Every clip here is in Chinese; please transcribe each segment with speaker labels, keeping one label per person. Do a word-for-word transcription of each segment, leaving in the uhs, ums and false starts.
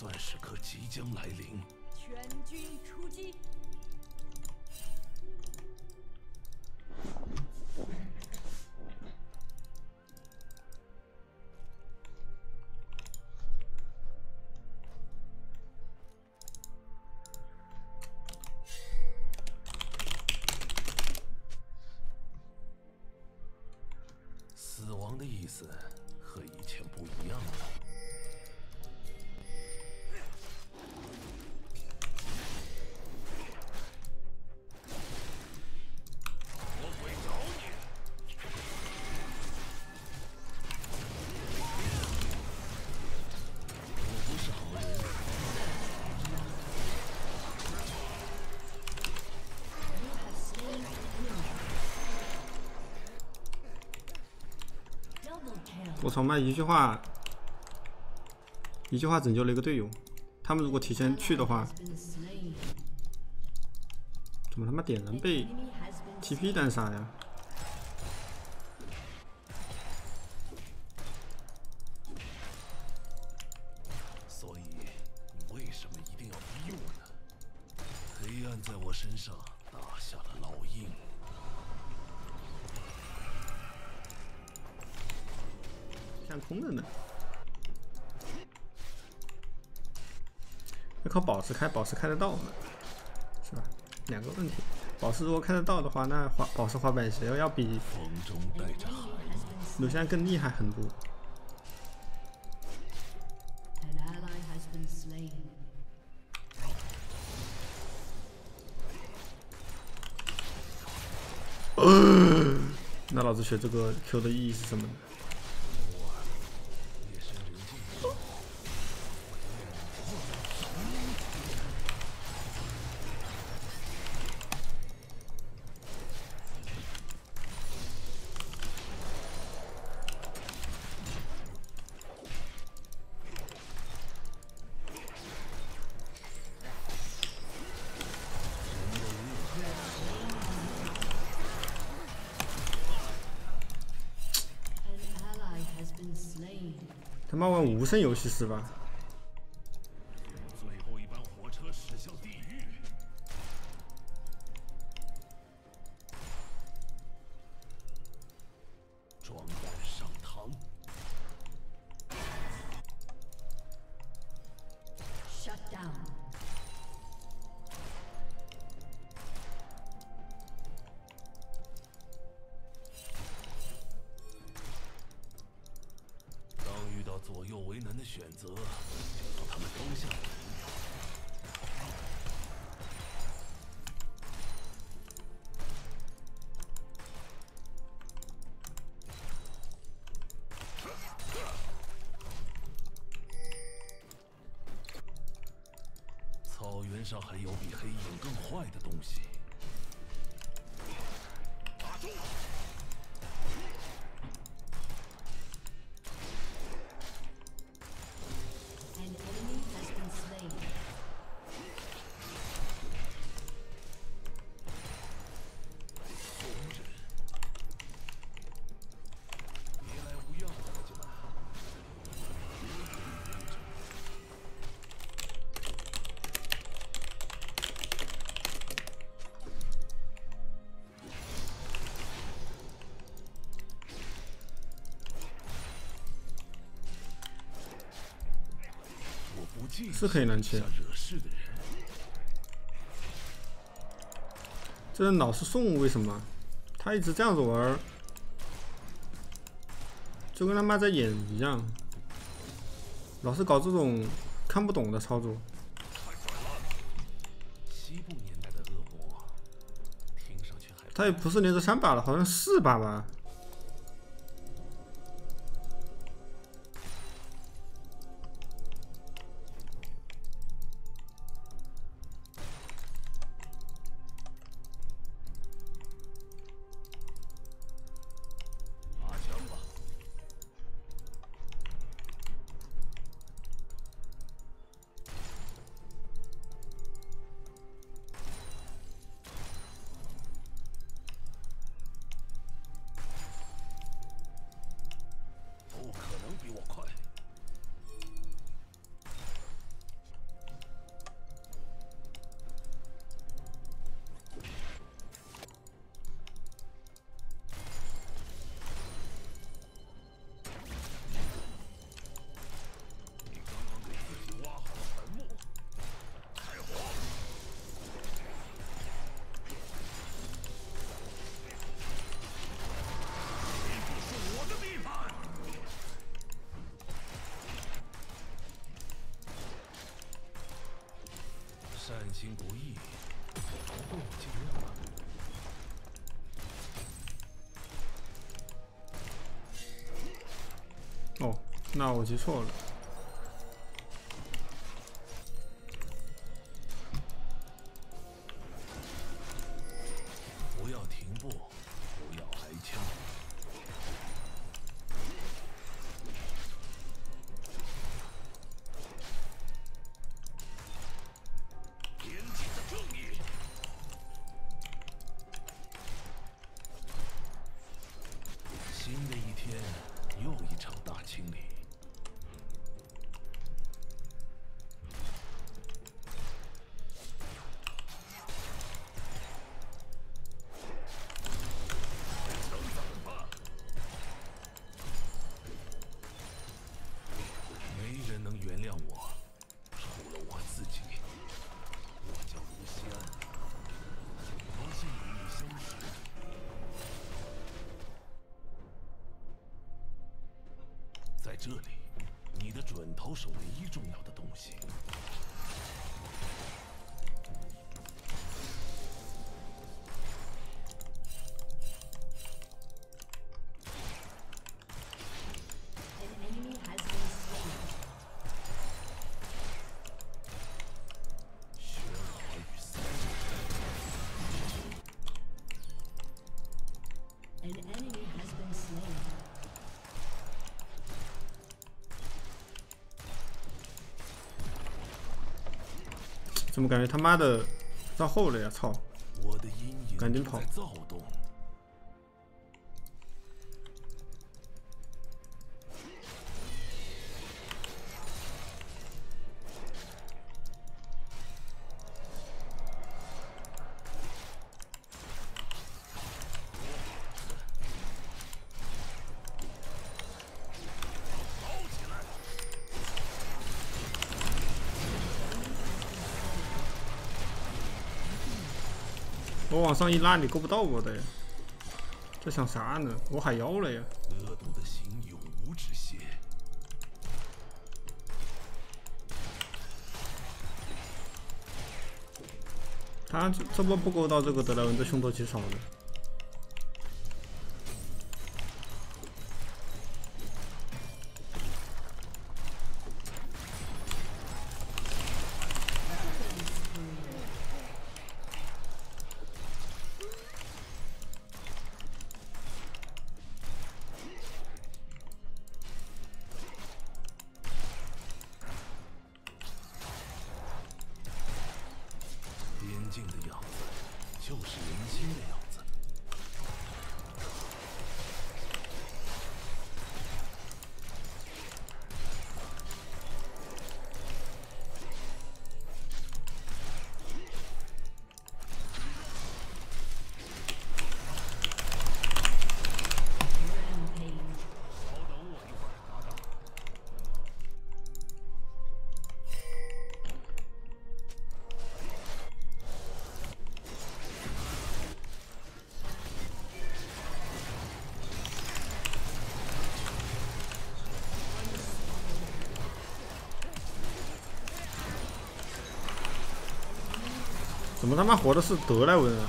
Speaker 1: 算时刻即将来临。
Speaker 2: 全军出击！
Speaker 1: 死亡的意思和以前不一样了。
Speaker 3: 我操妈！一句话，一句话拯救了一个队友。他们如果提前去的话，怎么他妈点人被 T P 单杀呀？
Speaker 1: 所以你为什么一定要逼我呢？黑暗在我身上打下了烙印。
Speaker 3: 看空的呢，要靠宝石开，宝石开得到吗？是吧？两个问题，宝石如果开得到的话，那滑宝石滑板鞋要比
Speaker 1: 风中带着寒
Speaker 3: 鲁现在更厉害很多。呃，那老子学这个 Q 的意义是什么呢？ 他妈玩无声游戏是吧？
Speaker 1: 最后一班火车驶向地狱。装弹上膛。
Speaker 2: Shut down.
Speaker 1: 左右为难的选择，就让他们都下来。草原上还有比黑影更坏的东西。打住！
Speaker 3: 是可以能切。这人老是送，为什么？他一直这样子玩，就跟他妈在演一样，老是搞这种看不懂的操作。
Speaker 1: 西部年代的恶魔，听上去还……
Speaker 3: 他也不是连着三把了，好像四把吧。
Speaker 1: 心不易，不过我尽量吧。
Speaker 3: 哦，那我记错了。
Speaker 1: 不要停步，不要挨枪。严谨的正义。新的一天，又一场大清理。没人能原谅我，除了我自己。我叫卢西安，荣幸与你相识。在这里，你的准头是唯一重要的东西。
Speaker 3: 怎么感觉他妈的到后了呀？操！
Speaker 1: 我的阴影
Speaker 3: 赶紧跑
Speaker 1: 正在躁动。
Speaker 3: 我往上一拉，你够不到我的呀！这想啥呢？我海妖了呀！
Speaker 1: 恶毒的心永无止歇。
Speaker 3: 他这这波不勾到这个德莱文，这凶多吉少的。
Speaker 1: 边境的样子，就是人心的样子。稍等我一会儿，搭档。
Speaker 3: 怎么他妈活的是德莱文啊？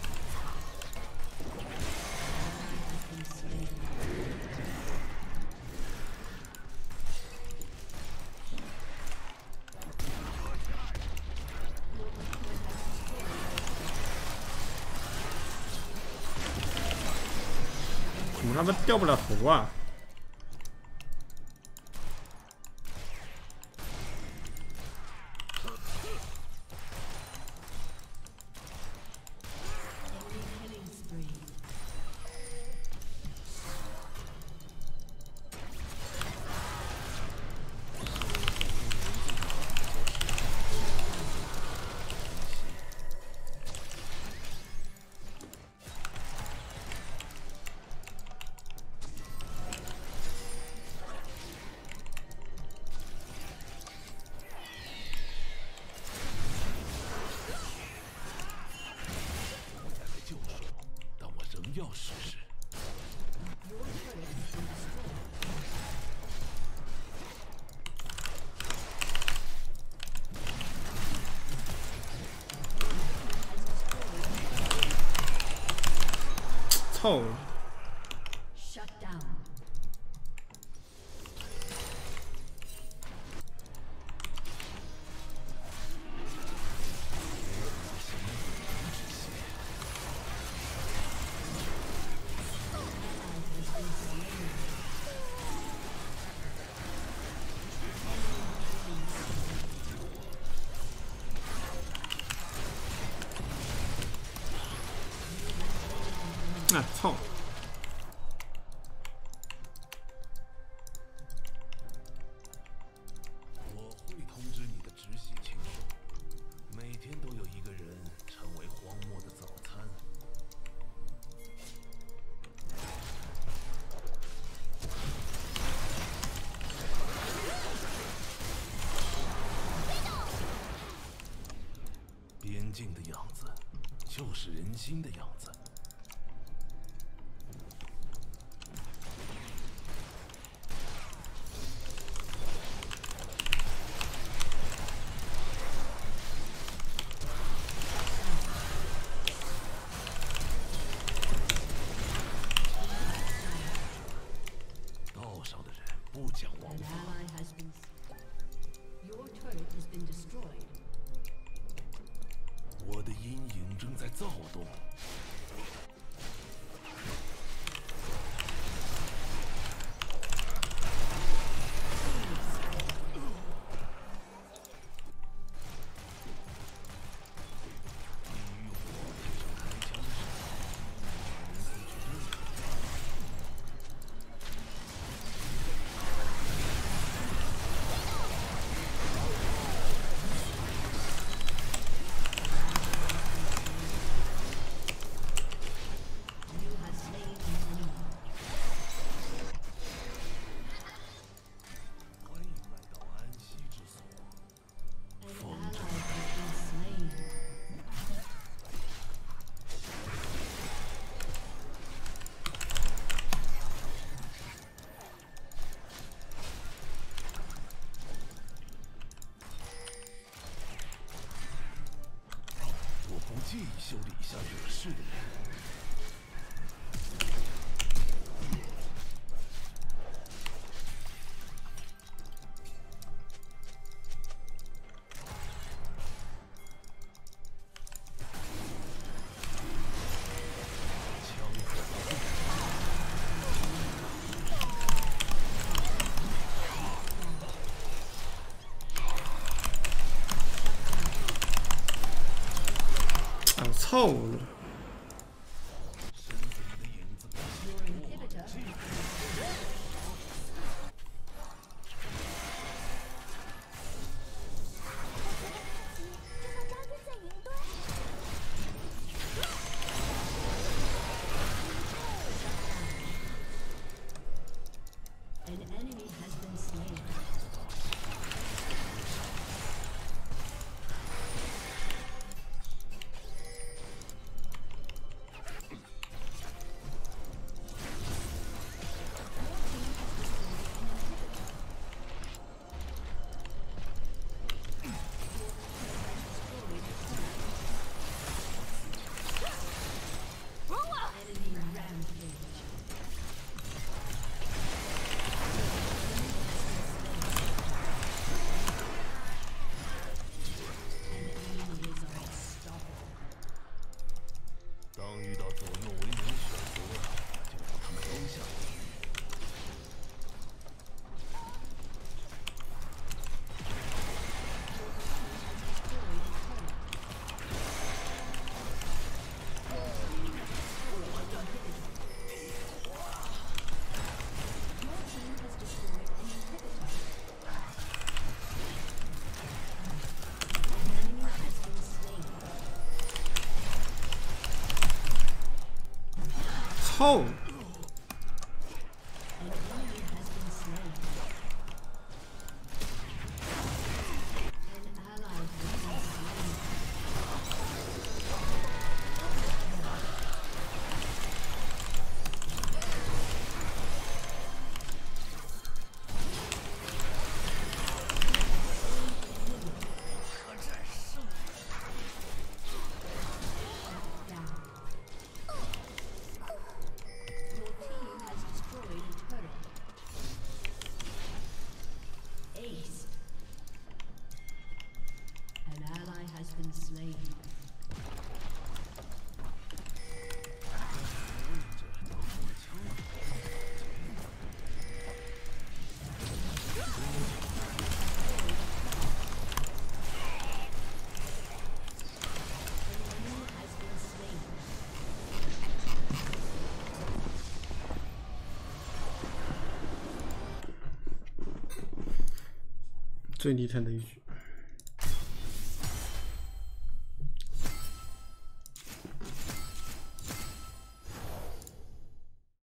Speaker 3: 怎么他妈掉不了头啊？
Speaker 1: 要试试。
Speaker 3: 操！
Speaker 2: Shut down.
Speaker 3: 啊操！
Speaker 1: 我会通知你的直系亲属，每天都有一个人成为荒漠的早餐。边境的样子，就是人心的样子。 道上的人不讲王
Speaker 2: An
Speaker 1: 法。
Speaker 2: ally has been. Your turret has been destroyed.
Speaker 1: 我的阴影正在躁动。介意修理一下惹事的人。
Speaker 3: 操了！ 当遇到左右为难的选择，就让他们都下去。 操！
Speaker 2: Shut
Speaker 3: 最低层的一局。